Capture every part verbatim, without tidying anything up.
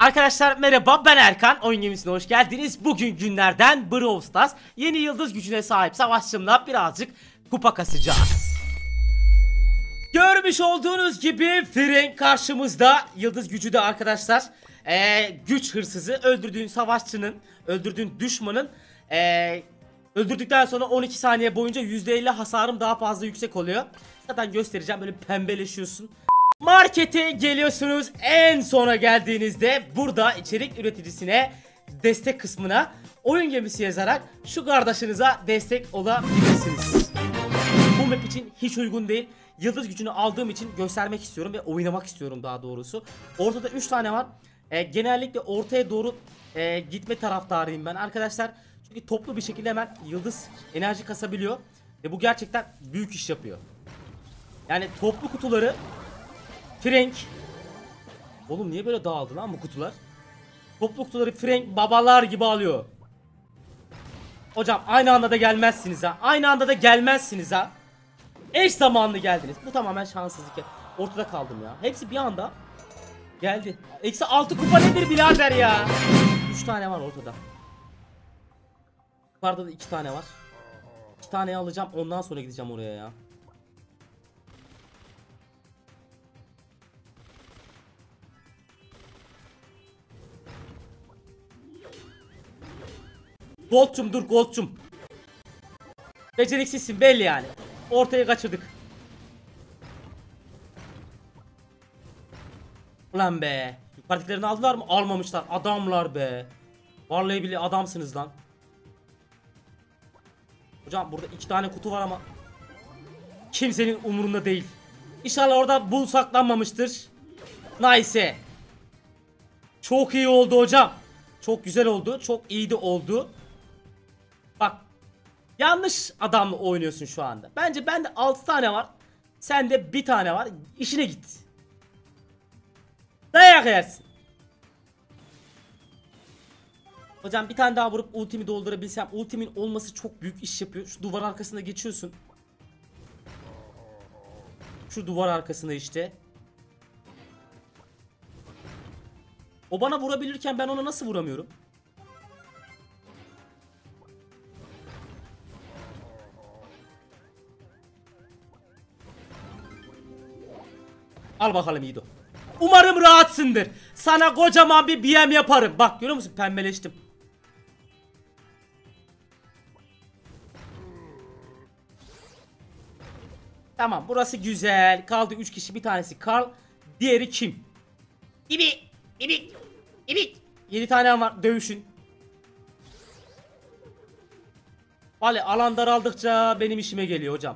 Arkadaşlar merhaba, ben Erkan. Oyun gemisine hoş geldiniz. Bugün günlerden Brawl Stars yeni yıldız gücüne sahip savaşçımla birazcık kupa kasacağız. Görmüş olduğunuz gibi Frank karşımızda. Yıldız gücü de arkadaşlar ee, güç hırsızı. Öldürdüğün savaşçının, öldürdüğün düşmanın ee, öldürdükten sonra on iki saniye boyunca yüzde elli hasarım daha fazla yüksek oluyor. Zaten göstereceğim, böyle pembeleşiyorsun. Markete geliyorsunuz, en sona geldiğinizde burada içerik üreticisine destek kısmına oyun gemisi yazarak şu kardeşinize destek olabilirsiniz. Bu map için hiç uygun değil. Yıldız gücünü aldığım için göstermek istiyorum ve oynamak istiyorum daha doğrusu. Ortada üç tane var. E, genellikle ortaya doğru e, gitme taraftarıyım ben arkadaşlar. Çünkü toplu bir şekilde hemen yıldız enerji kasabiliyor. Ve bu gerçekten büyük iş yapıyor. Yani toplu kutuları Frank. Oğlum niye böyle dağıldı lan bu kutular? Toplu kutuları Frank babalar gibi alıyor. Hocam aynı anda da gelmezsiniz ha. Aynı anda da gelmezsiniz ha. Eş zamanlı geldiniz. Bu tamamen şanssızlık. Ortada kaldım ya. Hepsi bir anda geldi. Eksi altı kupa nedir birader ya? üç tane var ortada. Yukarıda da iki tane var. iki taneyi alacağım, ondan sonra gideceğim oraya ya. Gold'cum dur Gold'cum. Beceriksizsin belli yani. Ortaya kaçırdık. Ulan be. Yukarıdakilerini aldılar mı? Almamışlar. Adamlar be. Vallahi billahi adamsınız lan. Hocam burada iki tane kutu var ama kimsenin umurunda değil. İnşallah orada bul saklanmamıştır. Nice. Çok iyi oldu hocam. Çok güzel oldu. Çok iyi de oldu. Bak. Yanlış adamla oynuyorsun şu anda. Bence bende altı tane var. Sende bir tane var. İşine git. Dayak yersin. Hocam bir tane daha vurup ultimi doldurabilsem. Ultimin olması çok büyük iş yapıyor. Şu duvar arkasında geçiyorsun. Şu duvar arkasında işte. O bana vurabilirken ben ona nasıl vuramıyorum? Al bakalım Yiğido. Umarım rahatsındır. Sana kocaman bir B M yaparım. Bak görüyor musun? Pembeleştim. Tamam, burası güzel. Kaldı üç kişi. Bir tanesi Karl. Diğeri kim? İbi. İbi. İbi. yedi tane var. Dövüşün. Vallahi alan daraldıkça benim işime geliyor hocam.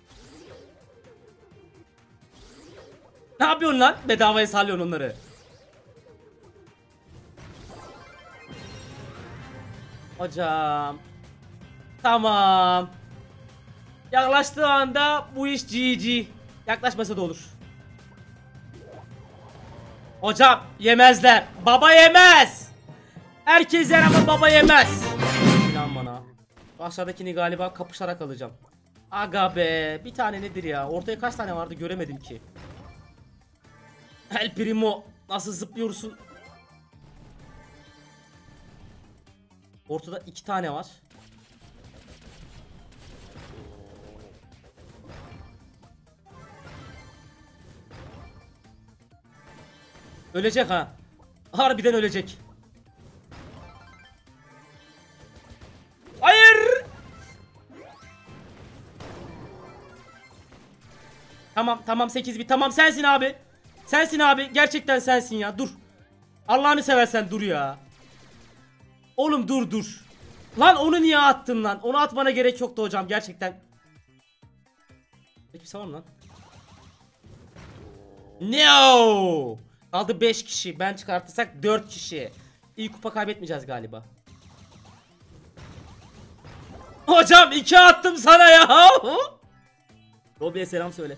Ne yapıyorsun lan? Bedavaya salıyorsun onları. Hocam. Tamam. Yaklaştığı anda bu iş G G. Yaklaşmasa da olur. Hocam yemezler. Baba yemez. Herkes yer ama baba yemez. İnan bana. Aşağıdakini galiba kapışarak alacağım. Aga be. Bir tane nedir ya? Ortaya kaç tane vardı göremedim ki. El Primo. Nasıl zıplıyorsun? Ortada iki tane var. Ölecek ha. Harbiden ölecek. Hayır. Tamam tamam sekiz bit. Tamam sensin abi. Sensin abi. Gerçekten sensin ya. Dur. Allah'ını seversen dur ya. Oğlum dur dur. Lan onu niye attın lan? Onu atmana gerek yoktu hocam gerçekten. Peki tamam lan. No. Kaldı beş kişi. Ben çıkartırsak dört kişi. İyi kupa kaybetmeyeceğiz galiba. Hocam iki attım sana ya. Robi'ye selam söyle.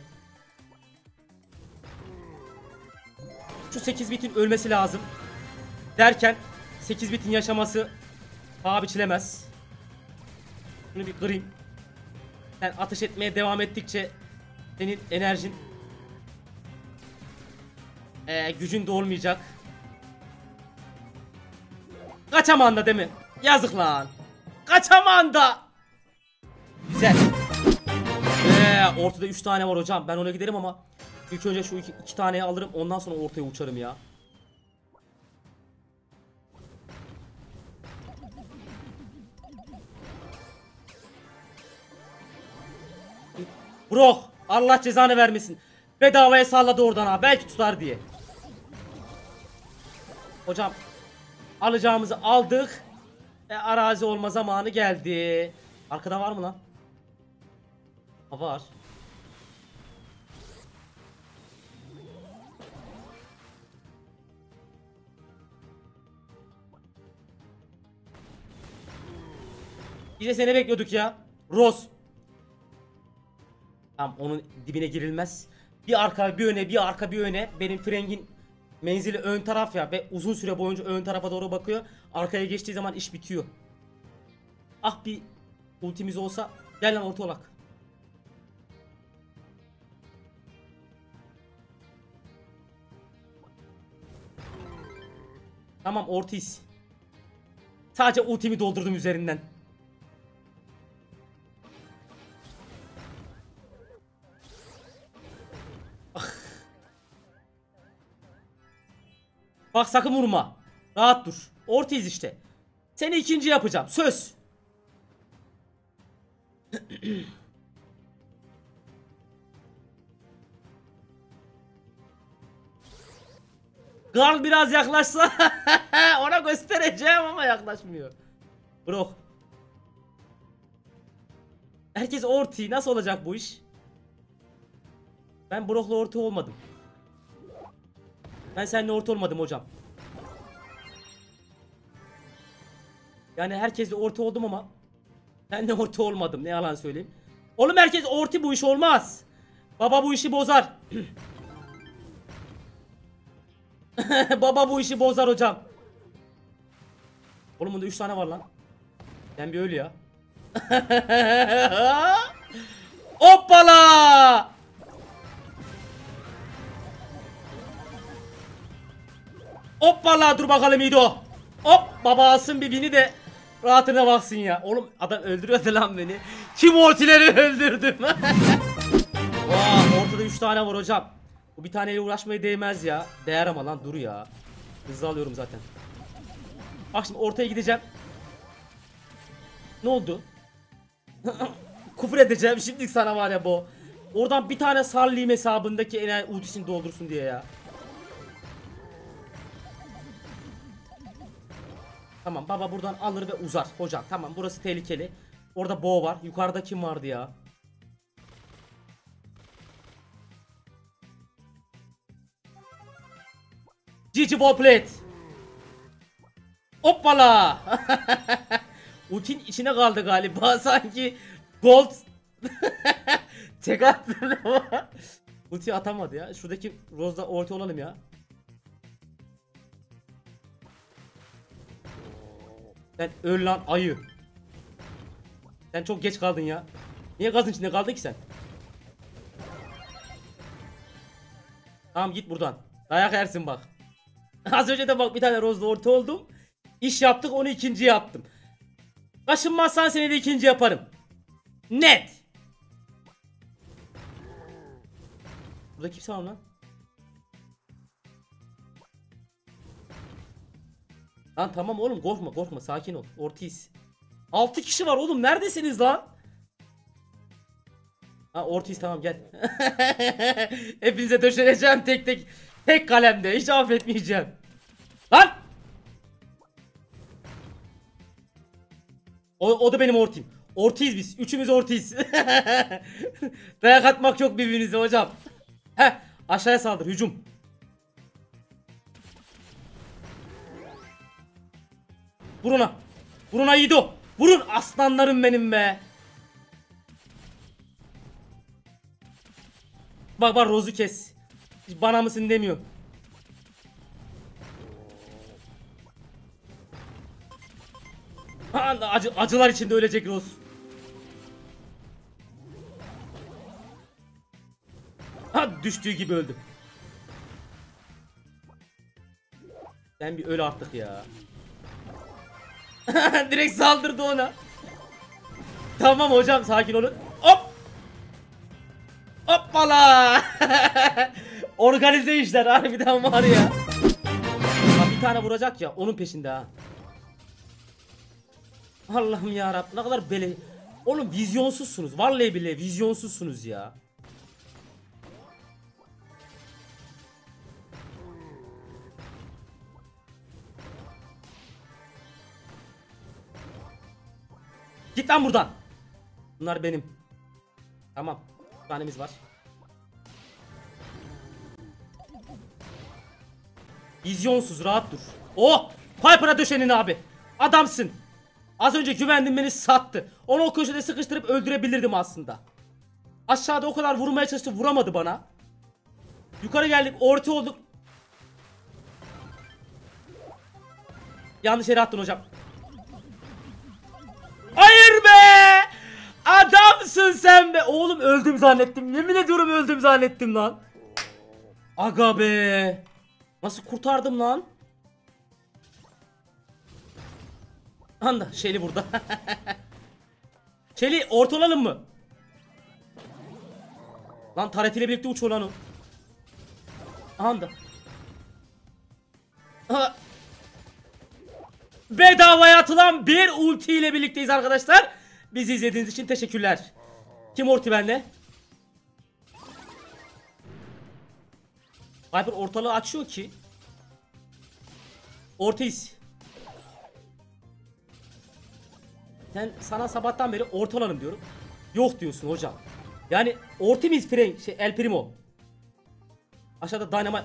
Şu sekiz bitin ölmesi lazım. Derken sekiz bitin yaşaması paha biçilemez. Bunu bir kırayım. Sen ateş etmeye devam ettikçe senin enerjin ee, gücün de olmayacak. Kaçaman da değil mi? Yazık lan. Kaçaman da. Güzel. Ee, ortada üç tane var hocam. Ben ona giderim ama ilk önce şu iki, iki taneyi alırım. Ondan sonra ortaya uçarım ya. Bro, Allah cezanı vermesin. Bedavaya salladı oradan ha. Belki tutar diye. Hocam alacağımızı aldık. E, arazi olma zamanı geldi. Arkada var mı lan? Ha, var. Biz de seni bekliyorduk ya. Rose. Tamam, onun dibine girilmez. Bir arka bir öne, bir arka bir öne. Benim Frank'in menzili ön taraf ya ve uzun süre boyunca ön tarafa doğru bakıyor. Arkaya geçtiği zaman iş bitiyor. Ah, bir ultimiz olsa. Gel lan orta olak. Tamam, Ortiz. Sadece ultimi doldurdum üzerinden. Ah. Bak, sakın vurma. Rahat dur. Ortiz işte. Seni ikinci yapacağım. Söz. Karl biraz yaklaşsa ona göstereceğim ama yaklaşmıyor. Bro. Herkes orti. Nasıl olacak bu iş? Ben Brock'la orta olmadım. Ben seninle orta olmadım hocam. Yani herkesle orta oldum ama seninle orta olmadım. Ne yalan söyleyeyim. Oğlum, herkes orti, bu iş olmaz. Baba bu işi bozar. Baba bu işi bozar hocam. Oğlum, bunda üç tane var lan. Ben bir ölü ya. Hoppala! Hoppala, dur bakalım İdo. Hop, baba alsın bir bini de rahatına baksın ya. Oğlum, adam öldürüyordu lan beni. Kim ortileri öldürdüm? Vaa, ortada üç tane var hocam. Bu bir taneyle uğraşmaya değmez ya. Değer ama lan, dur ya. Hızlı alıyorum zaten. Bak şimdi ortaya gideceğim. Ne oldu? Küfür edeceğim şimdi sana var ya bu. Oradan bir tane sallayayım hesabındaki en ultisini doldursun diye ya. Tamam, baba buradan alır ve uzar hocam. Tamam, burası tehlikeli. Orada Bo var. Yukarıda kim vardı ya? Cici Boplet. Hoppala. Ultin içine kaldı galiba sanki. Gold. Tek attı ama. Ulti atamadı ya. Şuradaki Rose'da orta olalım ya. Sen öl lan ayı. Sen çok geç kaldın ya. Niye gazın içinde kaldın ki sen? Tamam, git buradan. Dayak yersin bak. Az önce de bak bir tane Rose'da orta oldum. İş yaptık, onu ikinci yaptım. Kaşınmazsan seni de ikinci yaparım. Net. Burada kimse var lan? Lan tamam oğlum, korkma korkma, sakin ol. Ortiz. altı kişi var oğlum, neredesiniz lan? Ha, Ortiz, tamam gel. Hepinize döşeneceğim tek tek. Tek kalemde, hiç affetmeyeceğim. Lan! O, o da benim ortim. Ortiz biz. Üçümüz ortiz. Dayak atmak yok birbirinize hocam. Heh, aşağıya saldır, hücum. Vur ona. Vur ona Yiğido. Vurun aslanlarım benim be. Bak bak, Rose'u kes. Hiç bana mısın demiyor. Ha, acı, acılar içinde ölecek Rose. Ha, düştüğü gibi öldü. Sen bir öl artık ya. Direkt saldırdı ona. Tamam hocam, sakin olun. Hop. Hoppala. Organize işler harbiden var ya. Ya bir tane vuracak ya, onun peşinde ha. Allah'ım yarabbim, ne kadar bele. Oğlum vizyonsuzsunuz. Vallahi bile vizyonsuzsunuz ya. Git lan buradan. Bunlar benim. Tamam. Bir tanemiz var. Vizyonsuz, rahat dur. Oh! Piper'a döşenin abi. Adamsın. Az önce güvendim, beni sattı. Onu o köşede sıkıştırıp öldürebilirdim aslında. Aşağıda o kadar vurmaya çalıştı, vuramadı bana. Yukarı geldik, orta olduk. Yanlış yere attın hocam. Hayır be! Adamsın sen be! Oğlum öldüm zannettim. Yemin ediyorum öldüm zannettim lan. Aga be! Nasıl kurtardım lan? Anda Shelly burada. Shelly ortalanın mı? Lan Taret ile birlikte uçuyor lan o. Anda. Ha. Bedavaya atılan bir ulti ile birlikteyiz arkadaşlar. Bizi izlediğiniz için teşekkürler. Kim ulti bende? Viper ortalığı açıyor ki. Ortiz. Sen sana sabahtan beri ortalanım diyorum. Yok diyorsun hocam. Yani orti miyiz Frank? Şey, El Primo. Aşağıda Dynamite.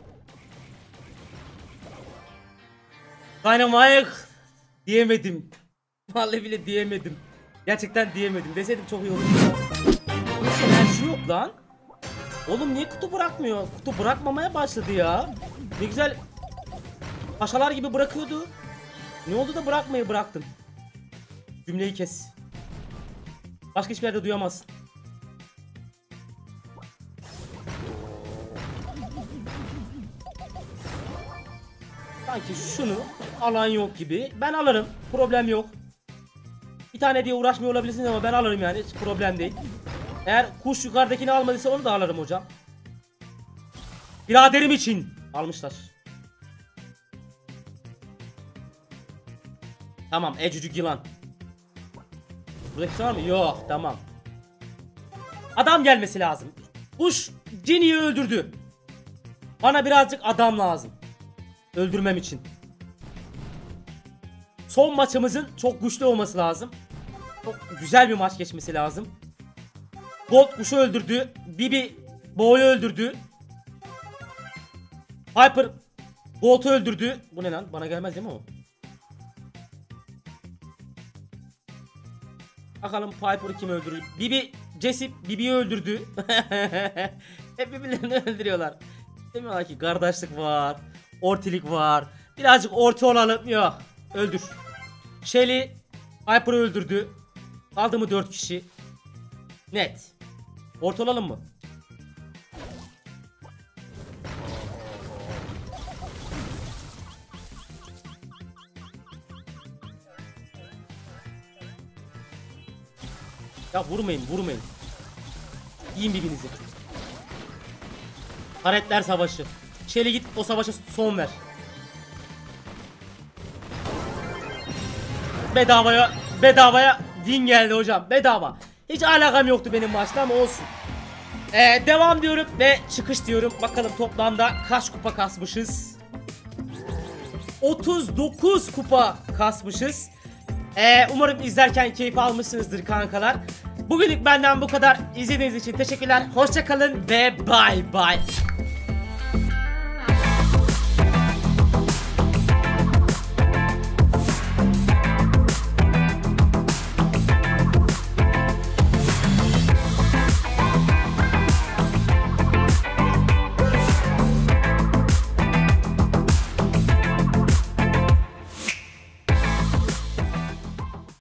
Dynamite diyemedim. Vallahi bile diyemedim. Gerçekten diyemedim. Deseydim çok iyi olurdu. Hiç enerji yok lan. Oğlum niye kutu bırakmıyor? Kutu bırakmamaya başladı ya. Ne güzel paşalar gibi bırakıyordu. Ne oldu da bırakmayı bıraktın? Cümleyi kes. Başka hiçbir yerde duyamazsın. Sanki şunu alan yok gibi. Ben alırım. Problem yok. Bir tane diye uğraşmıyor olabilirsiniz ama ben alırım yani. Hiç problem değil. Eğer kuş yukarıdakini almadıysa onu da alırım hocam. Biraderim için almışlar. Tamam, ecücük yılan. Burada hepsi var mı? Yok, tamam. Adam gelmesi lazım. Kuş Ginny'yi öldürdü. Bana birazcık adam lazım. Öldürmem için. Son maçımızın çok güçlü olması lazım. Çok güzel bir maç geçmesi lazım. Gold kuşu öldürdü. Bibi Bo'yu öldürdü. Piper Gold'u öldürdü. Bu ne lan? Bana gelmez değil mi o? Bakalım Piper'ı kim öldürür? Bibi, Jesse Bibi'yi öldürdü. Hep birbirlerini öldürüyorlar. Demiyorlar ki kardeşlik var, ortilik var. Birazcık orta olalım. Yok. Öldür. Shelly Piper'ı öldürdü. Kaldı mı dört kişi? Net. Orta olalım mı? Ya vurmayın, vurmayın. Yiyin birbirinizi. Taretler savaşı. Shelly git o savaşa son ver. Bedavaya, bedavaya win geldi hocam. Bedava. Hiç alakam yoktu benim maçta ama olsun. Ee, devam diyorum ve çıkış diyorum. Bakalım toplamda kaç kupa kasmışız? otuz dokuz kupa kasmışız. Ee, umarım izlerken keyif almışsınızdır kankalar. Bugünlük benden bu kadar. İzlediğiniz için teşekkürler. Hoşça kalın ve bay bay.